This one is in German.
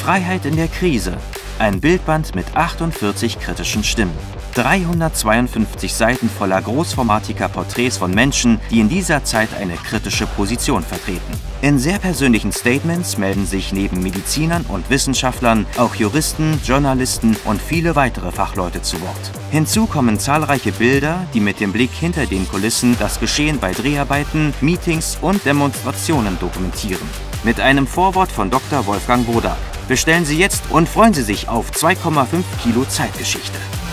Freiheit in der Krise. Ein Bildband mit 48 kritischen Stimmen. 352 Seiten voller großformatiger Porträts von Menschen, die in dieser Zeit eine kritische Position vertreten. In sehr persönlichen Statements melden sich neben Medizinern und Wissenschaftlern auch Juristen, Journalisten und viele weitere Fachleute zu Wort. Hinzu kommen zahlreiche Bilder, die mit dem Blick hinter den Kulissen das Geschehen bei Dreharbeiten, Meetings und Demonstrationen dokumentieren. Mit einem Vorwort von Dr. Wolfgang Wodak. Bestellen Sie jetzt und freuen Sie sich auf 2,5 Kilo Zeitgeschichte.